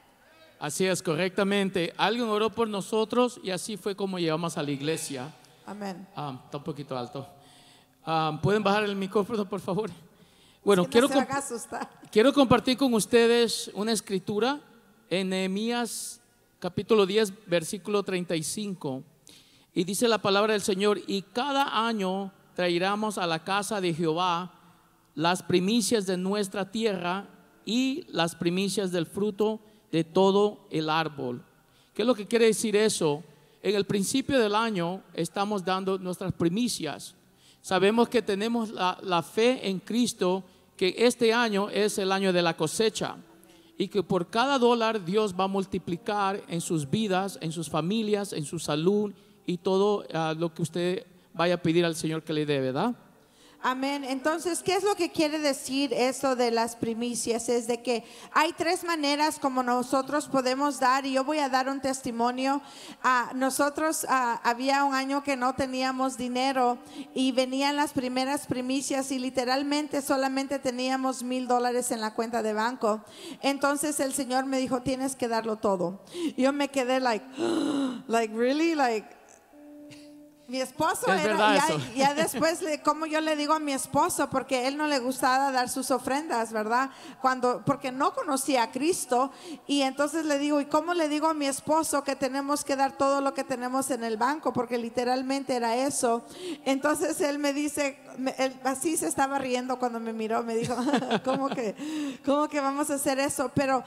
Así es, correctamente. Alguien oró por nosotros y así fue como llegamos a la iglesia.
Amén.
Um, está un poquito alto. Um, ¿Pueden bajar el micrófono, por favor? Bueno,
Es que
quiero,
no se haga asustar.
quiero compartir con ustedes una escritura en Nehemías capítulo diez, versículo treinta y cinco. Y dice la palabra del Señor: y cada año traeremos a la casa de Jehová las primicias de nuestra tierra y las primicias del fruto de todo el árbol. ¿Qué es lo que quiere decir eso? En el principio del año estamos dando nuestras primicias. Sabemos que tenemos la, la fe en Cristo, que este año es el año de la cosecha y que por cada dólar Dios va a multiplicar en sus vidas, en sus familias, en su salud y todo uh, lo que usted vaya a pedir al Señor que le dé, ¿verdad?
Amén. Entonces, ¿qué es lo que quiere decir eso de las primicias? Es de que hay tres maneras como nosotros podemos dar, y yo voy a dar un testimonio. Uh, nosotros uh, había un año que no teníamos dinero y venían las primeras primicias y literalmente solamente teníamos mil dólares en la cuenta de banco. Entonces el Señor me dijo, tienes que darlo todo. Yo me quedé like, like really, like. Mi esposo
es
era, ya, ya después, le, como yo le digo a mi esposo, porque él no le gustaba dar sus ofrendas, ¿verdad? Cuando, porque no conocía a Cristo, y entonces le digo, ¿y cómo le digo a mi esposo que tenemos que dar todo lo que tenemos en el banco? Porque literalmente era eso. Entonces él me dice, me, él, así se estaba riendo cuando me miró, me dijo, ¿cómo que, cómo que vamos a hacer eso? Pero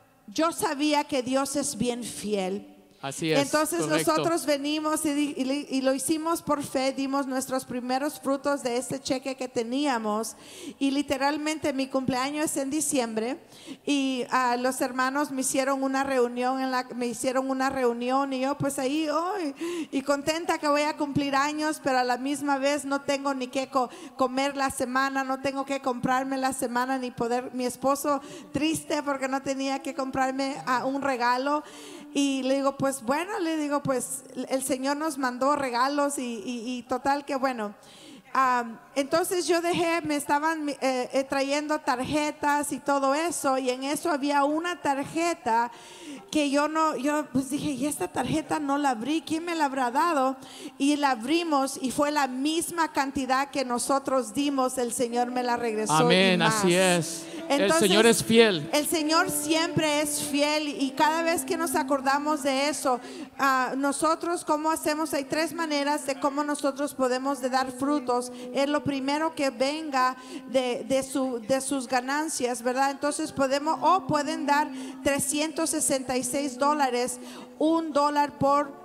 yo sabía que Dios es bien fiel.
Así es,
entonces
correcto. Nosotros
venimos y, y, y lo hicimos por fe, dimos nuestros primeros frutos de este cheque que teníamos, y literalmente mi cumpleaños es en diciembre y uh, los hermanos me hicieron una reunión en la, me hicieron una reunión y yo pues ahí oh, y, y contenta que voy a cumplir años, pero a la misma vez no tengo ni que co comer la semana, no tengo que comprarme la semana ni poder, mi esposo triste porque no tenía que comprarme uh, un regalo. Y le digo, pues bueno, le digo, pues el Señor nos mandó regalos y, y, y total que bueno. Um, entonces yo dejé, me estaban eh, eh, trayendo tarjetas y todo eso, y en eso había una tarjeta que yo no, yo pues dije, y esta tarjeta no la abrí, ¿quién me la habrá dado? Y la abrimos y fue la misma cantidad que nosotros dimos, el Señor me la regresó.
Amén,
y más.
así es.
Entonces,
el Señor es fiel.
El Señor siempre es fiel, y cada vez que nos acordamos de eso, uh, nosotros cómo hacemos, hay tres maneras de cómo nosotros podemos de dar frutos. Es lo primero que venga de, de, su, de sus ganancias, ¿verdad? Entonces podemos, o pueden dar trescientos sesenta y seis dólares, un dólar por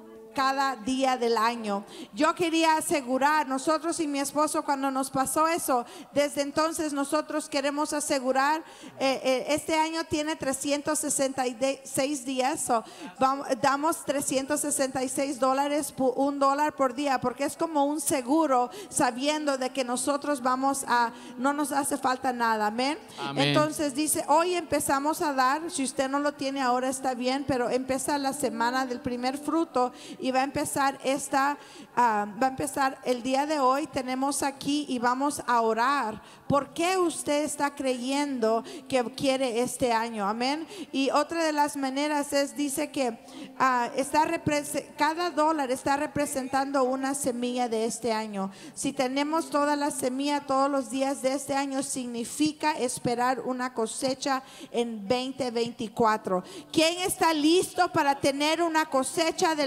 cada día del año. Yo quería asegurar, nosotros y mi esposo, cuando nos pasó eso, desde entonces nosotros queremos asegurar, eh, eh, este año tiene trescientos sesenta y seis días, so, vamos, damos trescientos sesenta y seis dólares, por, un dólar por día, porque es como un seguro, sabiendo de que nosotros vamos a, no nos hace falta nada, amén.
Amén.
Entonces dice, hoy empezamos a dar, si usted no lo tiene ahora está bien, pero empieza la semana del primer fruto. Y va a empezar esta, uh, va a empezar el día de hoy. Tenemos aquí y vamos a orar. ¿Por qué usted está creyendo que quiere este año? Amén. Y otra de las maneras es, dice que uh, está cada dólar está representando una semilla de este año. Si tenemos toda la semilla todos los días de este año, significa esperar una cosecha en veinte veinticuatro. ¿Quién está listo para tener una cosecha del veinte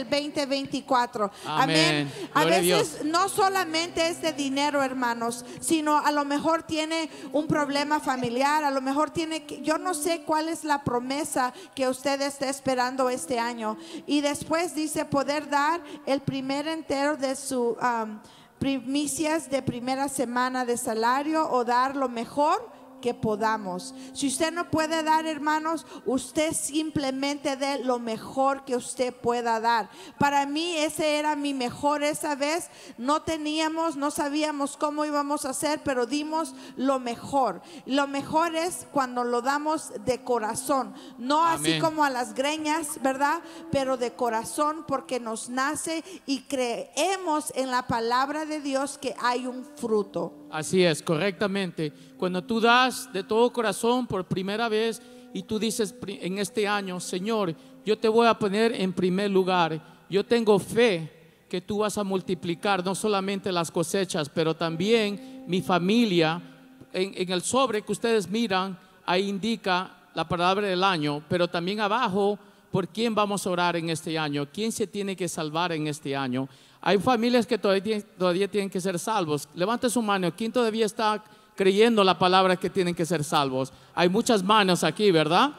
veinticuatro.
Amén.
Amén. A
Gloria a
veces
Dios.
no solamente es de dinero, hermanos, sino a lo mejor tiene un problema familiar, a lo mejor tiene que, yo no sé cuál es la promesa que usted está esperando este año. Y después dice poder dar el primer entero de su um, primicias de primera semana de salario o dar lo mejor que podamos. Si usted no puede dar, hermanos, usted simplemente dé lo mejor que usted pueda dar. Para mí ese era mi mejor esa vez. No teníamos, no sabíamos cómo íbamos a hacer, pero dimos lo mejor. Lo mejor es cuando lo damos de corazón, no
Amén.
así como a las greñas, ¿verdad? Pero de corazón, porque nos nace y creemos en la palabra de Dios que hay un fruto.
Así es, correctamente. Cuando tú das de todo corazón por primera vez y tú dices en este año, Señor, yo te voy a poner en primer lugar. Yo tengo fe que tú vas a multiplicar no solamente las cosechas, pero también mi familia. En, en el sobre que ustedes miran, ahí indica la palabra del año, pero también abajo, por quién vamos a orar en este año, quién se tiene que salvar en este año. Hay familias que todavía, todavía tienen que ser salvos. Levante su mano. ¿Quién todavía está creyendo la palabra que tienen que ser salvos? Hay muchas manos aquí, ¿verdad?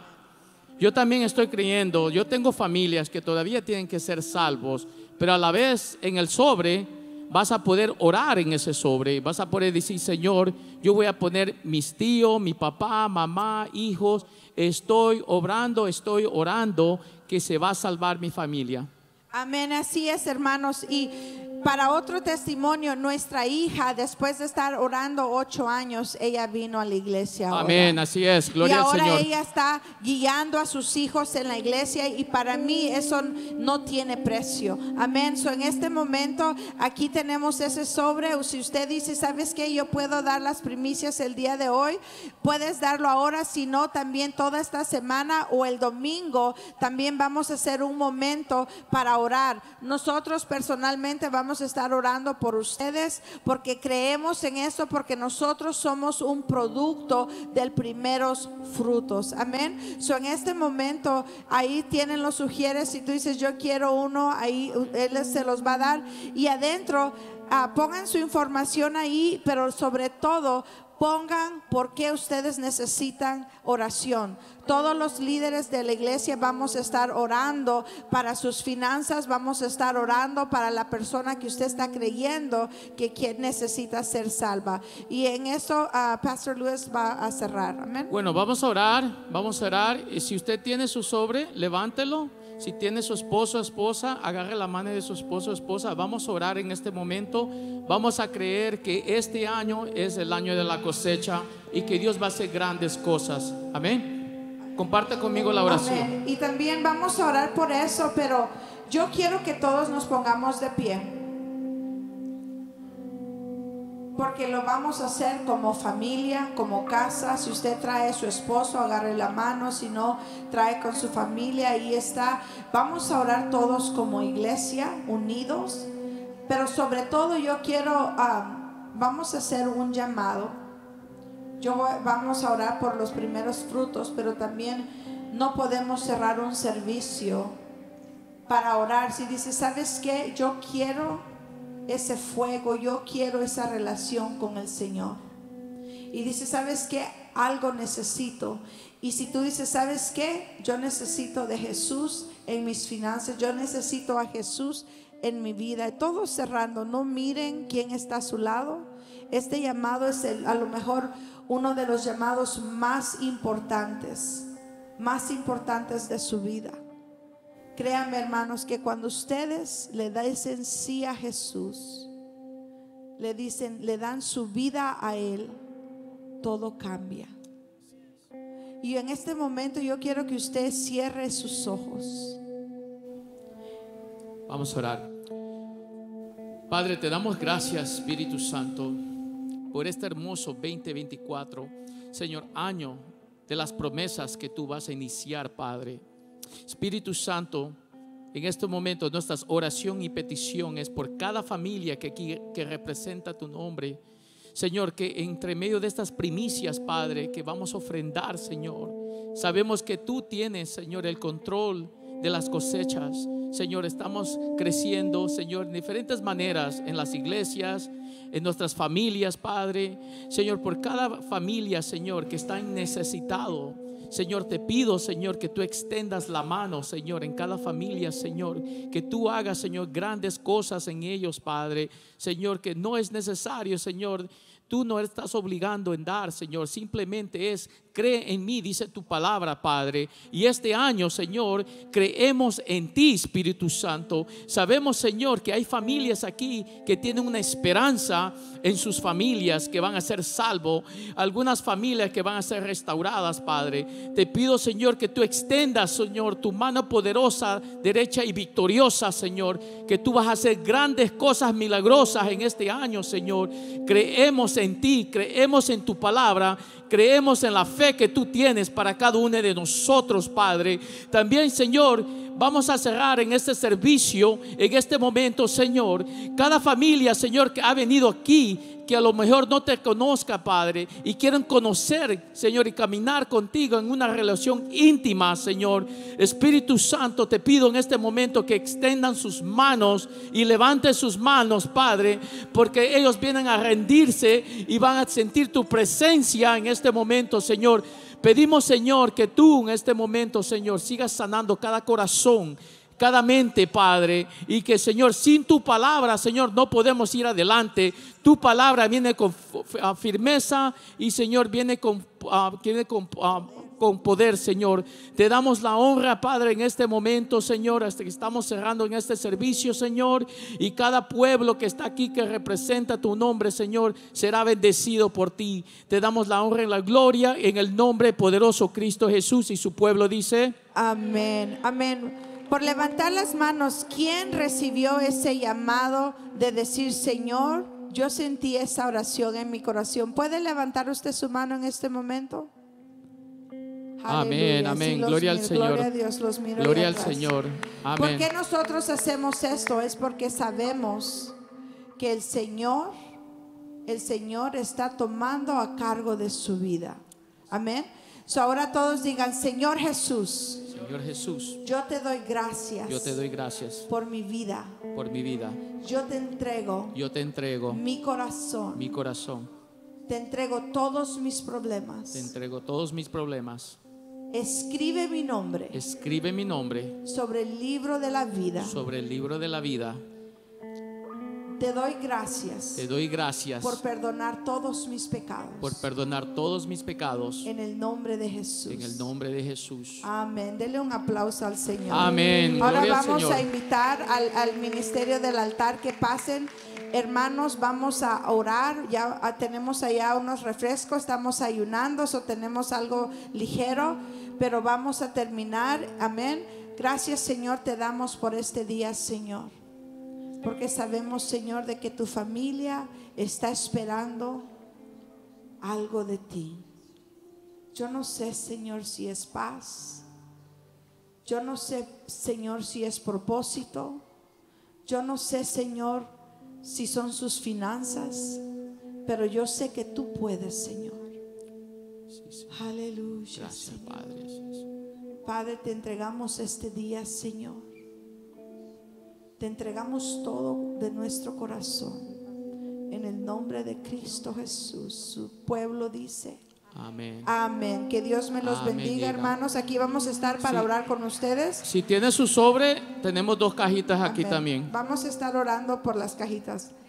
Yo también estoy creyendo. Yo tengo familias que todavía tienen que ser salvos, pero a la vez en el sobre vas a poder orar en ese sobre. Vas a poder decir, Señor, yo voy a poner mis tíos, mi papá, mamá, hijos. Estoy obrando, estoy orando que se va a salvar mi familia.
Amén, así es, hermanos. Y para otro testimonio, nuestra hija, después de estar orando ocho años, ella vino a la iglesia ahora.
Amén, así es, gloria
y
al
ahora
Señor.
ella está guiando a sus hijos en la iglesia, y para mí eso no tiene precio. Amén. So, en este momento aquí tenemos ese sobre. O si usted dice, ¿sabes qué? Yo puedo dar las primicias el día de hoy, puedes darlo ahora. Si no, también toda esta semana o el domingo también vamos a hacer un momento para orar. Nosotros personalmente vamos a estar orando por ustedes, porque creemos en eso, porque nosotros somos un producto del primeros frutos. Amén. So, en este momento ahí tienen los sugieres. Si tú dices yo quiero uno, ahí él se los va a dar. Y adentro uh, pongan su información ahí, pero sobre todo pongan por qué ustedes necesitan oración. Todos los líderes de la iglesia vamos a estar orando para sus finanzas, vamos a estar orando para la persona que usted está creyendo que, que necesita ser salva. Y en eso uh, Pastor Luis va a cerrar. Amén.
Bueno, vamos a orar, vamos a orar. Y si usted tiene su sobre, levántelo. Si tiene su esposo o esposa, agarre la mano de su esposo o esposa. Vamos a orar en este momento. Vamos a creer que este año es el año de la cosecha y que Dios va a hacer grandes cosas. Amén. Comparte conmigo la oración.
Amén. Y también vamos a orar por eso, pero yo quiero que todos nos pongamos de pie, porque lo vamos a hacer como familia, como casa. Si usted trae a su esposo, agarre la mano. Si no, trae con su familia, ahí está. Vamos a orar todos como iglesia, unidos. Pero sobre todo yo quiero, uh, vamos a hacer un llamado. Yo voy, vamos a orar por los primeros frutos, pero también no podemos cerrar un servicio para orar. Si dice, ¿sabes qué? Yo quiero ese fuego, yo quiero esa relación con el Señor. Y dice, ¿sabes qué? Algo necesito. Y si tú dices, ¿sabes qué? Yo necesito de Jesús en mis finanzas, yo necesito a Jesús en mi vida. Todos cerrando, no miren quién está a su lado. Este llamado es el, a lo mejor uno de los llamados más importantes, más importantes de su vida. Créanme, hermanos, que cuando ustedes le dicen sí a Jesús, le dicen, le dan su vida a Él, todo cambia. Y en este momento yo quiero que usted cierre sus ojos.
Vamos a orar. Padre, te damos gracias, Espíritu Santo, por este hermoso veinte veinticuatro, Señor, año de las promesas que tú vas a iniciar, Padre. Espíritu Santo, en este momento nuestra oración y petición es por cada familia que aquí que representa tu nombre, Señor, que entre medio de estas primicias, Padre, que vamos a ofrendar, Señor, sabemos que tú tienes, Señor, el control de las cosechas. Señor, estamos creciendo, Señor, en diferentes maneras, en las iglesias, en nuestras familias, Padre. Señor, por cada familia, Señor, que está necesitado, Señor, te pido, Señor, que tú extendas la mano, Señor, en cada familia, Señor, que tú hagas, Señor, grandes cosas en ellos, Padre. Señor, que no es necesario, Señor, tú no estás obligando en dar, Señor, simplemente es: cree en mí, dice tu palabra, Padre. Y este año, Señor, creemos en ti, Espíritu Santo. Sabemos, Señor, que hay familias aquí que tienen una esperanza en sus familias, que van a ser salvos. Algunas familias que van a ser restauradas, Padre. Te pido, Señor, que tú extendas, Señor, tu mano poderosa, derecha y victoriosa, Señor. Que tú vas a hacer grandes cosas milagrosas en este año, Señor. Creemos en ti, creemos en tu palabra, creemos en la fe que tú tienes para cada uno de nosotros, Padre. También, Señor, vamos a cerrar en este servicio, en este momento, Señor, cada familia, Señor, que ha venido aquí, que a lo mejor no te conozca, Padre, y quieren conocer, Señor, y caminar contigo en una relación íntima, Señor. Espíritu Santo, te pido en este momento que extendan sus manos y levanten sus manos, Padre, porque ellos vienen a rendirse y van a sentir tu presencia en este momento, Señor. Pedimos, Señor, que tú en este momento, Señor, sigas sanando cada corazón, cada mente, Padre, y que, Señor, sin tu palabra, Señor, no podemos ir adelante. Tu palabra viene con firmeza y, Señor, viene con, uh, viene con, uh, con poder, Señor. Te damos la honra, Padre, en este momento, Señor, hasta que estamos cerrando en este servicio, Señor, y cada pueblo que está aquí, que representa tu nombre, Señor, será bendecido por ti. Te damos la honra y la gloria en el nombre poderoso Cristo Jesús. Y su pueblo dice:
amén, amén. Por levantar las manos, ¿quién recibió ese llamado de decir: Señor, yo sentí esa oración en mi corazón? ¿Puede levantar usted su mano en este momento?
Amén,
Aleluya.
amén.
Sí,
Gloria
miro,
al Señor.
Gloria a Dios, los miro.
Gloria al Señor. Amén.
¿Por qué nosotros hacemos esto? Es porque sabemos que el Señor, el Señor está tomando a cargo de su vida. Amén. So ahora todos digan: Señor Jesús,
Señor Jesús,
yo te doy gracias.
yo te doy gracias
por mi vida.
por mi vida.
Yo te entrego
Yo te entrego
mi corazón.
mi corazón.
Te entrego todos mis problemas.
Te entrego todos mis problemas.
Escribe mi nombre
Escribe mi nombre
sobre el libro de la vida.
sobre el libro de la vida.
Te doy gracias
Te doy gracias
por perdonar todos mis pecados.
por perdonar todos mis pecados.
En el nombre de Jesús.
En el nombre de Jesús.
Amén. Dele un aplauso al Señor.
Amén.
Ahora
Gloria al
vamos
Señor.
a invitar al, al ministerio del altar que pasen. Hermanos, vamos a orar. Ya ah, tenemos allá unos refrescos. Estamos ayunando, o tenemos algo ligero, pero vamos a terminar. Amén. Gracias, Señor, te damos por este día, Señor, porque sabemos, Señor, de que tu familia está esperando algo de ti. Yo no sé, Señor, si es paz. Yo no sé, Señor, si es propósito. Yo no sé, Señor, si son sus finanzas. Pero yo sé que tú puedes, Señor.
Sí, sí.
Aleluya.
Gracias,
Señor.
Padre.
Padre, te entregamos este día, Señor. Te entregamos todo de nuestro corazón. En el nombre de Cristo Jesús. Su pueblo dice:
Amén.
amén. Que Dios me los
Amén,
bendiga,
diga.
hermanos. Aquí vamos a estar para
Sí.
orar con ustedes.
Si tiene su sobre, tenemos dos cajitas aquí
Amén.
también.
Vamos a estar orando por las cajitas.